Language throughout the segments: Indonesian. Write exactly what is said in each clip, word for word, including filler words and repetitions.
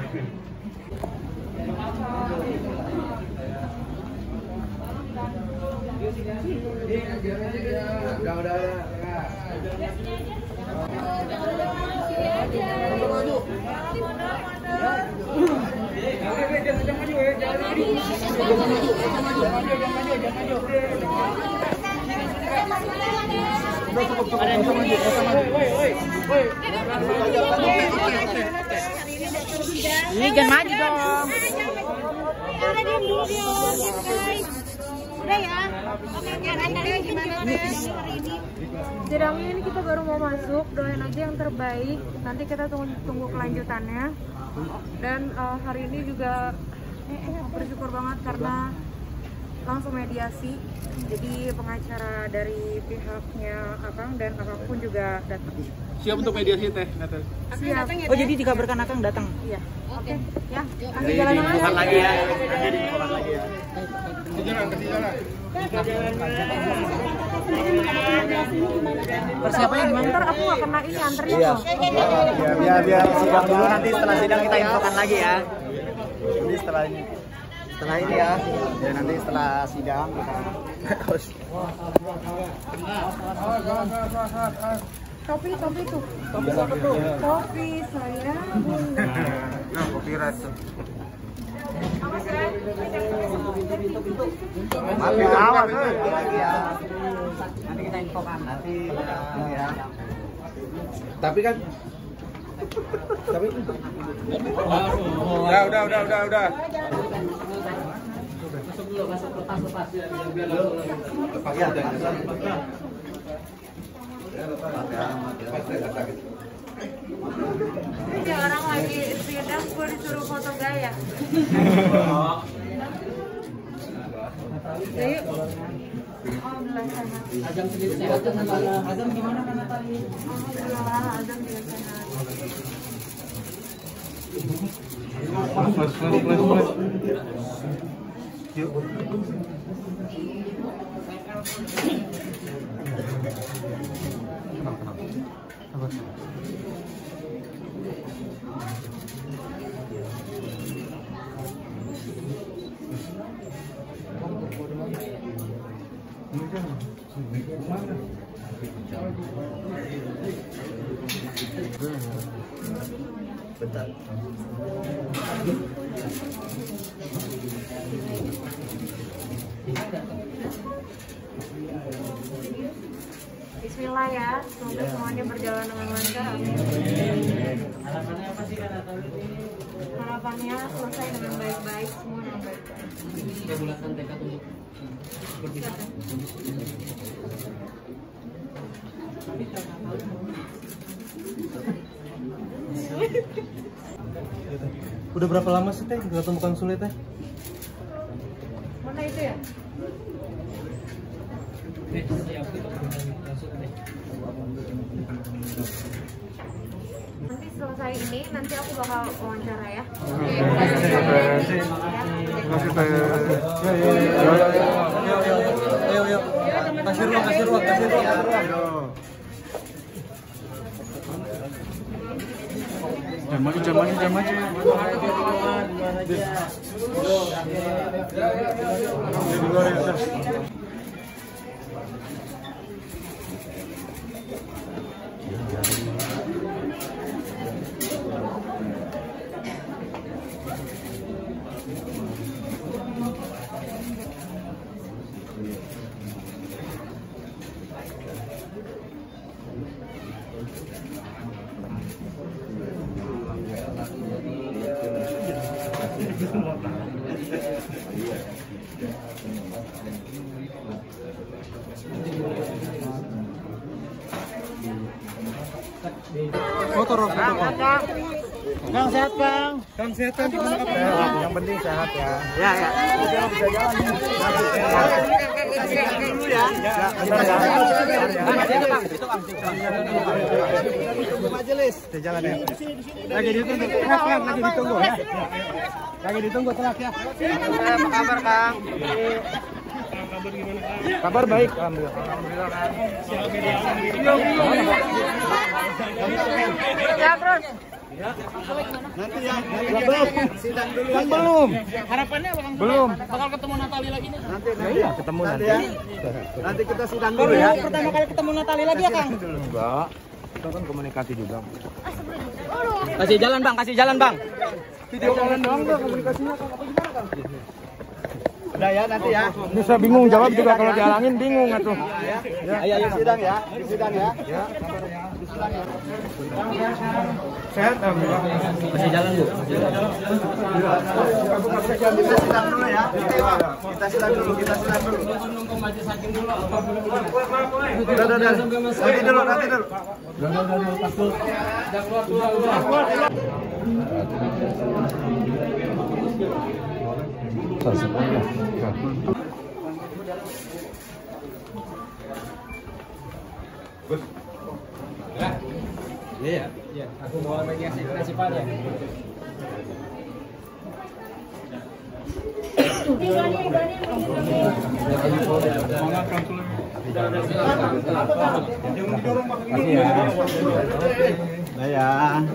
Udah, udah, udah. Ini jangan maju dong. Udah diam dulu guys. Udah ya. Oke, Anda gimana deh hari ini? Jedangnya ini kita baru mau masuk, doain aja yang terbaik. Nanti kita tunggu tunggu kelanjutannya. Dan uh, hari ini juga bersyukur banget karena langsung mediasi. Jadi pengacara dari pihaknya Akang dan Akang pun juga datang. Siap untuk mediasi teh, Natal. Siap. Oh jadi dikabarkan Akang datang? Iya. Oke. Ya. Nanti jalan diinfokan lagi ya. Nanti diinfokan lagi ya. Jalan, kasih jalan. Persiapannya gimana? Ntar aku gak kena ini anternya Iya. loh. Biar, biar, biar sidang dulu, nanti setelah sidang kita infokan lagi ya. Jadi setelah ini. Setelah ini ya. Ya nanti setelah sidang kita. Topi, topi tuh. Topi apa tuh? Topi saya Bunda. Nah, copyright tuh. Maaf awas lagi ya. Nanti kita infokan nanti ya. Tapi kan tapi udah udah udah udah udah. Masuk dulu, masuk lepas lepas ya biar lepas ya. Ini orang lagi sidang, gue disuruh foto gaya. Jadi, oh belah sana. Azam sendiri sehat kan Natali? Azam gimana kan Natali? Alhamdulillah, Azam juga sehat. Flash, flash, flash, flash. Yuk. Apa? Bentar. Bismillah ya, semoga semuanya berjalan dengan lancar. Amin. Harapannya apa sih kan Natali? Harapannya selesai dengan baik-baik, semua dengan baik-baik. Tiga bulan tekad untuk berpisah. Udah berapa lama sih teh nggak temukan sulit teh? Mana itu ya? Nih, siap kita langsung deh. Nanti selesai ini, nanti aku bakal wawancara ya. Oke. Terima kasih teh. Ayo, ayo, ayo. Kasih ruang, kasih ruang, kasih ruang, kasih ruang. Jangan maju, jangan maju, jangan maju. Di luar ya, foto foto. Kang sehat Kang. Kang sehat kan gimana kabar? Yang penting sehat ya. Ya ya. Bisa bisa jalan. Dulu ya. Majelis. Bisa jalan ya. Lagi ditunggu. Tenang, tenang, lagi ditunggu ya. Lagi ditunggu tenang ya. Apa kabar Kang? Kabar baik, alhamdulillah. Alhamdulillah kan. Ya terus. Nanti ya. Belum. Sidang dulu. Kan belum. Harapannya bakal Belum. bakal ketemu Natali lagi nih. Nanti nanti ya ketemu nanti. Ya. Nanti kita sidang dulu ya. Pertama kali ketemu Natali lagi ya, Kang? Enggak. Kita kan komunikasi juga. Kasih jalan, Bang. Kasih jalan, Bang. Video kalian doang enggak komunikasinya Kang? Apa gimana Kang? Udah ya nanti ya. Bisa bingung jawab juga kalau dihalangin bingung atuh. Ya. Ya. Ayo ayo sidang ya. Di sidang ya. Ya. Di sidang ya. Sehat alhamdulillah. Kasih jalan, Bu. Kita sidang dulu ya. Kita sidang dulu, kita sidang dulu. Nunggu majelis hakim dulu. Udah, udah, udah. Nanti dulu, nanti dulu. Iya. Iya, aku bawa mediasi prinsipalnya. Nah ya.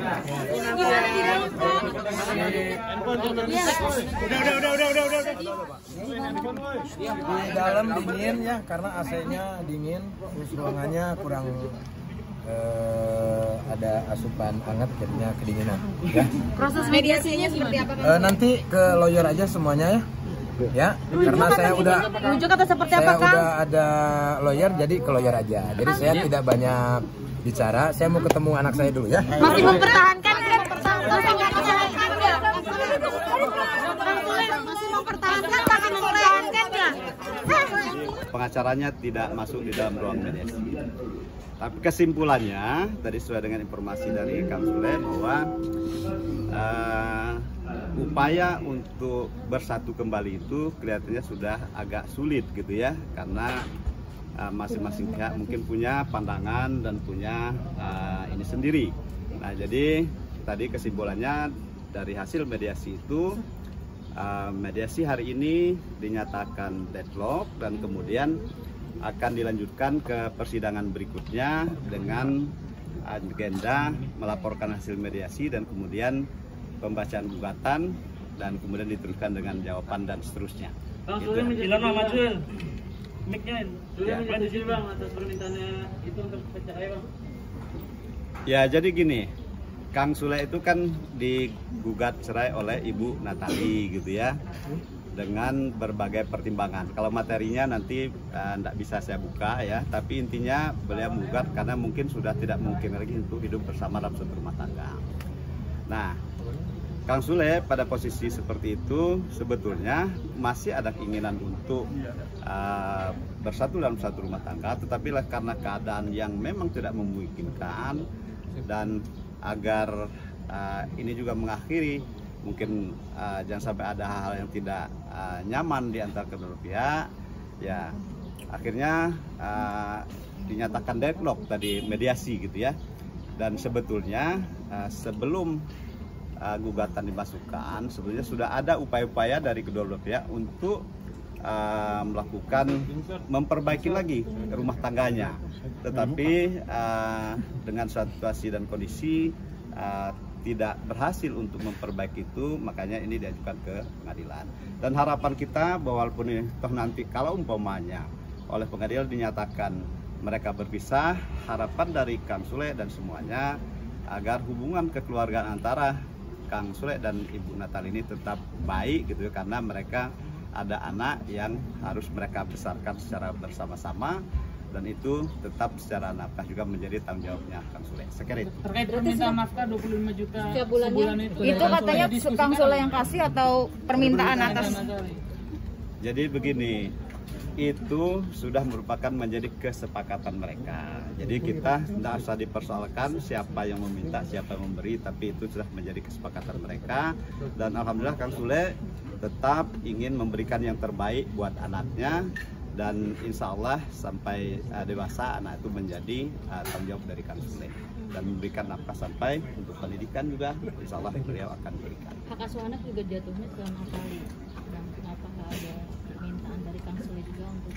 Di dalam dingin ya karena A C-nya dingin, terus ruangannya kurang eh, ada asupan hangat jadinya kedinginan ya. Proses mediasinya seperti apa? Eh, nanti ke lawyer aja semuanya ya. Ya, karena saya udah Rujuk atau seperti saya apa, Kang? udah ada lawyer jadi ke lawyer aja. Jadi saya tidak banyak bicara. Saya mau ketemu anak saya dulu ya. Masih mempertahankan kan? Masih mempertahankan nggak? Masih mempertahankan, masih mempertahankan nggak? Pengacaranya tidak masuk di dalam ruang mediasi. Tapi kesimpulannya tadi sesuai dengan informasi dari Kang Sule bahwa uh, upaya untuk bersatu kembali itu kelihatannya sudah agak sulit gitu ya, karena masing-masing uh, pihak mungkin punya pandangan dan punya uh, ini sendiri. Nah jadi tadi kesimpulannya dari hasil mediasi itu uh, mediasi hari ini dinyatakan deadlock dan kemudian akan dilanjutkan ke persidangan berikutnya dengan agenda melaporkan hasil mediasi dan kemudian pembacaan gugatan dan kemudian diteruskan dengan jawaban dan seterusnya. Bang, Gitu. Sule menjelaskan Bang Jul. Mic-nya. Sule Ya. menjelaskan Bang atas permintaannya itu untuk percaya Bang. Ya jadi gini, Kang Sule itu kan digugat cerai oleh Ibu Natali gitu ya, dengan berbagai pertimbangan. Kalau materinya nanti tidak uh, bisa saya buka ya, tapi intinya beliau menggugat karena mungkin sudah tidak mungkin lagi untuk hidup bersama dalam satu rumah tangga. Nah, Kang Sule pada posisi seperti itu sebetulnya masih ada keinginan untuk uh, bersatu dalam satu rumah tangga, tetapi lah karena keadaan yang memang tidak memungkinkan dan agar uh, ini juga mengakhiri mungkin uh, jangan sampai ada hal-hal yang tidak uh, nyaman di antara kedua pihak, ya akhirnya uh, dinyatakan deadlock tadi mediasi gitu ya. Dan sebetulnya uh, sebelum uh, gugatan dimasukkan, sebetulnya sudah ada upaya-upaya dari kedua belah pihak untuk uh, melakukan memperbaiki lagi rumah tangganya. Tetapi uh, dengan situasi dan kondisi uh, tidak berhasil untuk memperbaiki itu, makanya ini diajukan ke pengadilan. Dan harapan kita bahwa walaupun ini toh nanti kalau umpamanya oleh pengadilan dinyatakan mereka berpisah, harapan dari Kang Sule dan semuanya agar hubungan kekeluargaan antara Kang Sule dan Ibu Natali ini tetap baik gitu, karena mereka ada anak yang harus mereka besarkan secara bersama-sama, dan itu tetap secara nafkah juga menjadi tanggung jawabnya Kang Sule. Sekian itu. Terkait permintaan nafkah dua puluh lima juta Setiap bulannya sebulan itu, itu katanya Kang Sule yang kasih atau permintaan atas? Jadi begini, itu sudah merupakan menjadi kesepakatan mereka. Jadi kita tidak usah dipersoalkan siapa yang meminta, siapa yang memberi, tapi itu sudah menjadi kesepakatan mereka. Dan alhamdulillah Kang Sule tetap ingin memberikan yang terbaik buat anaknya, dan insya Allah sampai uh, dewasa anak itu menjadi uh, tanggung jawab dari Kang Sule, dan memberikan nafkah sampai untuk pendidikan juga insya Allah beliau akan berikan. Hak asuh anak juga jatuhnya ke Natali, dan kenapa nggak ada permintaan dari Kang Sule juga untuk?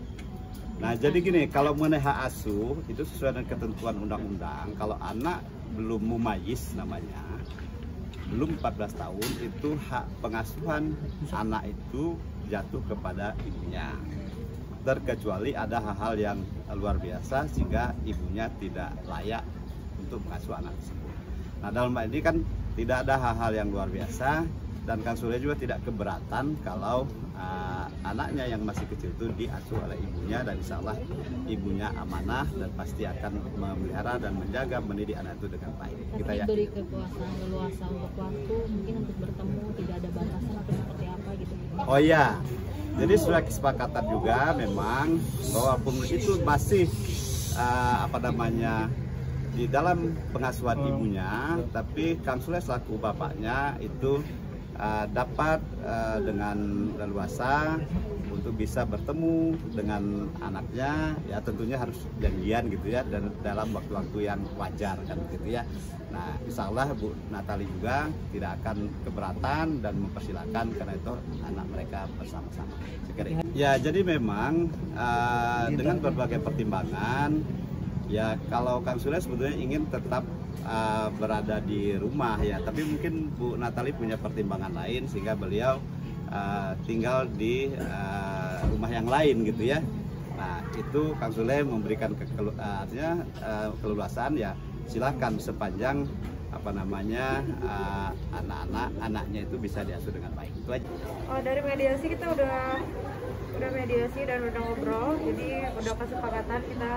Nah jadi gini, kalau mengenai hak asuh itu sesuai dengan ketentuan undang-undang, kalau anak belum mumayyiz namanya, belum empat belas tahun, itu hak pengasuhan anak itu jatuh kepada ibunya, terkecuali ada hal-hal yang luar biasa sehingga ibunya tidak layak untuk mengasuh anak tersebut. Nah, dalam hal ini kan tidak ada hal-hal yang luar biasa, dan Kang Sule juga tidak keberatan kalau uh, anaknya yang masih kecil itu diasuh oleh ibunya, dan insya Allah ibunya amanah dan pasti akan memelihara dan menjaga mendidik anak itu dengan baik. Kita Tapi yakin. beri kekuasaan leluasa untuk waktu, mungkin untuk bertemu tidak ada batasan atau seperti apa gitu. Oh iya, jadi sudah kesepakatan juga memang bahwa pengurus itu masih uh, apa namanya di dalam pengasuhan ibunya, tapi Kang Sule selaku bapaknya itu uh, dapat uh, dengan leluasa untuk bisa bertemu dengan anaknya, ya tentunya harus janjian gitu ya, dan dalam waktu-waktu yang wajar kan gitu ya. Nah, insya Allah Bu Natali juga tidak akan keberatan dan mempersilahkan karena itu anak mereka bersama-sama. Ya, jadi memang uh, dengan berbagai pertimbangan, ya kalau Kang Sule sebetulnya ingin tetap uh, berada di rumah ya, tapi mungkin Bu Natali punya pertimbangan lain sehingga beliau uh, tinggal di uh, rumah yang lain gitu ya. Nah, itu Kang Sule memberikan kekelu- uh, artinya uh, keleluasaan ya, silahkan sepanjang apa namanya uh, anak-anak anaknya itu bisa diasuh dengan baik. Itu aja. Oh, dari mediasi kita udah udah mediasi dan udah ngobrol, jadi udah kesepakatan kita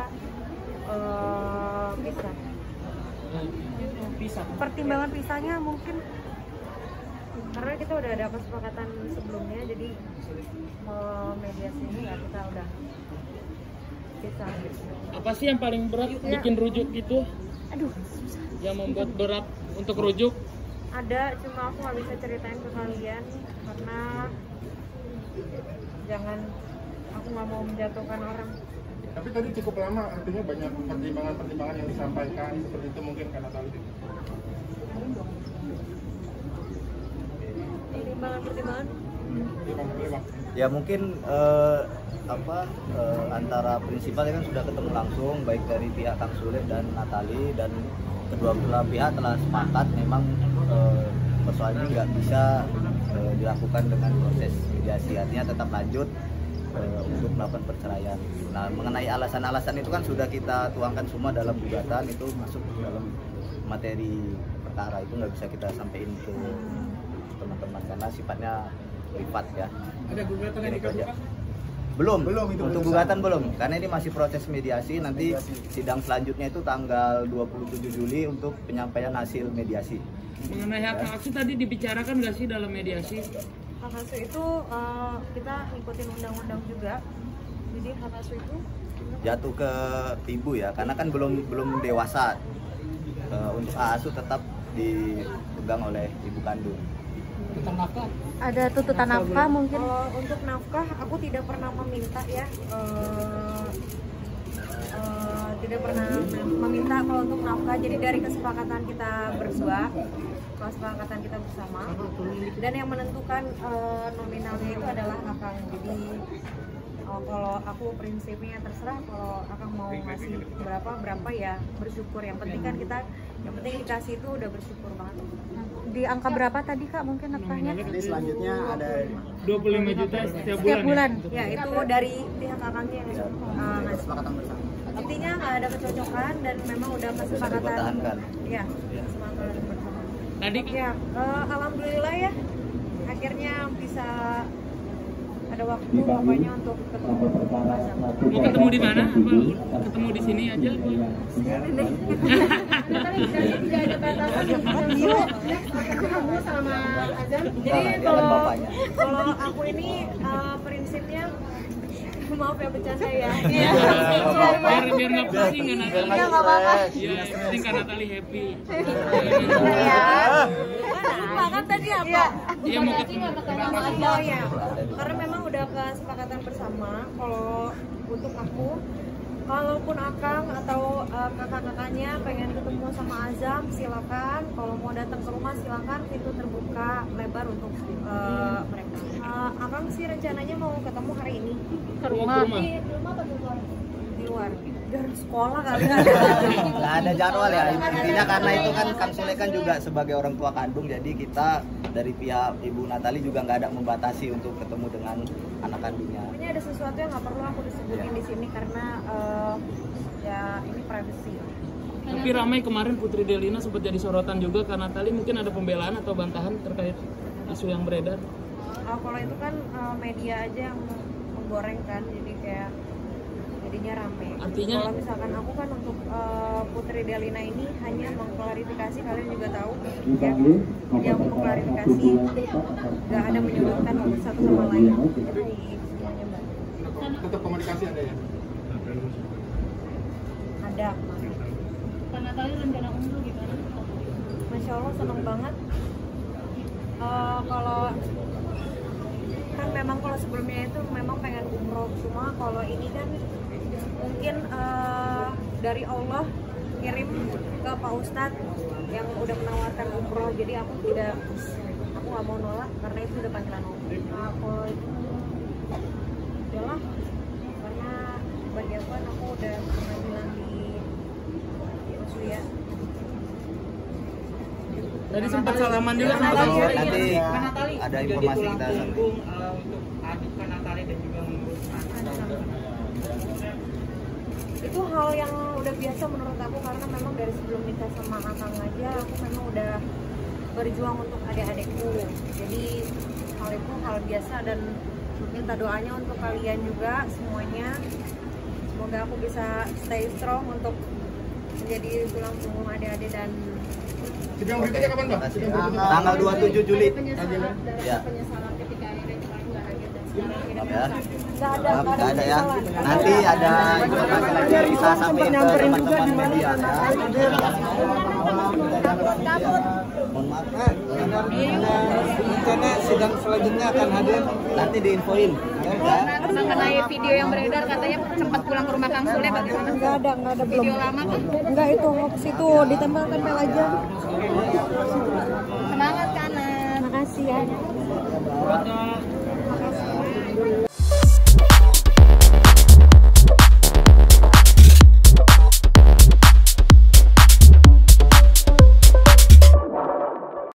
uh, pisah. Pisah. Pertimbangan pisahnya mungkin karena kita udah ada kesepakatan sebelumnya, jadi mau mediasi ini ya kita udah pisah. Apa sih yang paling berat Ya. bikin rujuk itu? Aduh, Yang membuat berat untuk rujuk? ada, cuma aku nggak bisa ceritain ke kalian karena jangan, aku nggak mau menjatuhkan orang. Tapi tadi cukup lama, artinya banyak pertimbangan-pertimbangan yang disampaikan seperti itu mungkin karena tadi. Pertimbangan-pertimbangan Ya mungkin eh, apa eh, antara prinsipal kan sudah ketemu langsung, baik dari pihak Kang Sule dan Natali, dan kedua belah pihak telah sepakat memang eh, persoalan ini nggak bisa eh, dilakukan dengan proses mediasi, artinya tetap lanjut eh, untuk melakukan perceraian. Nah, mengenai alasan-alasan itu kan sudah kita tuangkan semua dalam gugatan, itu masuk dalam materi perkara, itu nggak bisa kita sampaikan ke teman-teman karena sifatnya privat ya. Ada gugatan yang dikajukan? Belum, belum itu untuk gugatan belum, karena ini masih proses mediasi. Nanti sidang selanjutnya itu tanggal dua puluh tujuh Juli untuk penyampaian hasil mediasi. Mengenai hak asuh tadi dibicarakan nggak sih dalam mediasi? hak asuh itu uh, kita ngikutin undang-undang juga, jadi hak asuh itu Jatuh ke ibu ya, karena kan belum belum dewasa. Uh, untuk hak asuh tetap dipegang oleh ibu kandung. Tentang nafkah? ada tuntutan nafkah mungkin. Kalau untuk nafkah aku tidak pernah meminta ya, uh, uh, tidak pernah meminta kalau untuk nafkah. Jadi dari kesepakatan kita berdua, kesepakatan kita bersama, dan yang menentukan uh, nominalnya itu adalah akang. Jadi uh, kalau aku prinsipnya terserah, kalau akang mau ngasih berapa berapa ya bersyukur. Yang penting kan kita, yang penting dikasih itu udah bersyukur banget. Di angka berapa tadi Kak mungkin nafkahnya? Jadi selanjutnya ada dua puluh lima juta setiap bulan. Setiap bulan. Ya itu dari pihak akangnya yang uh, ngasih. kesepakatan bersama. Intinya nggak ada kecocokan dan memang udah kesepakatan. dipertahankan. Ya, kesepakatan bersama. Tadi Ya, uh, alhamdulillah ya, akhirnya bisa ada waktu pokoknya untuk ketemu pasang. mau ketemu di mana? Apa ketemu di sini aja? Tidak ada batasan ketemu sama Azam. Jadi Jangan kalau bapaknya. kalau aku ini uh, prinsipnya, maaf ya bercanda ya. Iya. biar biar nggak pusing kan Natali? Iya nggak apa-apa. Iya, yang penting kan Natali happy. Ya. Lupa kan tadi apa? Iya mau ketemu. Oh ya, karena memang udah kesepakatan bersama kalau untuk aku, kalaupun akang atau uh, kakak-kakaknya pengen ketemu sama Azam, silakan. Kalau mau datang ke rumah silakan, pintu terbuka lebar untuk uh, mereka. Uh, akang sih rencananya mau ketemu hari ini. Ke rumah. Di rumah atau di luar? Di luar. Jalan sekolah kali. Nggak ada jadwal ya, intinya karena itu kan Kang Sule kan juga sebagai orang tua kandung, jadi kita dari pihak Ibu Natali juga nggak ada membatasi untuk ketemu dengan anak kandungnya. Ini ada sesuatu yang nggak perlu aku disebutin di sini karena uh, ya ini privacy. Tapi ramai kemarin Putri Delina sempat jadi sorotan juga karena Natali, mungkin ada pembelaan atau bantahan terkait isu yang beredar. Uh, kalau itu kan uh, media aja yang menggorengkan, jadi kayak jadinya rame. Artinya kalau misalkan aku kan untuk uh, Putri Delina ini hanya mengklarifikasi, kalian juga tahu ya, yang mengklarifikasi nggak ada menyebutkan satu sama lain. Itu semuanya mbak. Tetap komunikasi ada ya? Ada. Kak Natali rencana umroh gimana? Masya Allah seneng banget. Uh, kalau kan memang kalau sebelumnya itu memang pengen umroh, cuma kalau ini kan mungkin uh, dari Allah kirim ke Pak Ustadz yang udah menawarkan umroh, jadi aku tidak, aku nggak mau nolak karena itu udah panggilan Allah. Nah, kalau itu udahlah, karena bagi aku kan aku udah pernah bilang di di Usulia. Tadi sempat salaman juga sama Kalau Kang nanti Natali. ada informasi kita Punggung uh, untuk adik Kak Natali dan juga mengurus Itu hal yang udah biasa menurut aku, karena memang dari sebelum nikah sama Akang aja aku memang udah berjuang untuk adik-adikku, jadi hal itu hal biasa dan minta doanya untuk kalian juga semuanya, semoga aku bisa stay strong untuk menjadi tulang punggung adik-adik. Dan Sidang berikutnya kapan Mbak? Sidang berikutnya. tanggal dua puluh tujuh Juli. Ya. Penyesalan ketika akhirnya cuma nggak ada dan sekarang Maaf ya. nggak ada, Maaf, nggak ada ya. Nanti ada informasi lagi kita sampaikan ke teman-teman media ya. Mohon maaf. Rencana sidang selanjutnya akan hadir. Nanti diinfoin. mengenai video yang beredar katanya sempat pulang ke rumah Kang Sule, bagaimana? nggak ada, nggak ada belum. Video lama kan? Nggak, itu hoax itu ditempelkan pel aja. Semangat kanan. Makasih ya.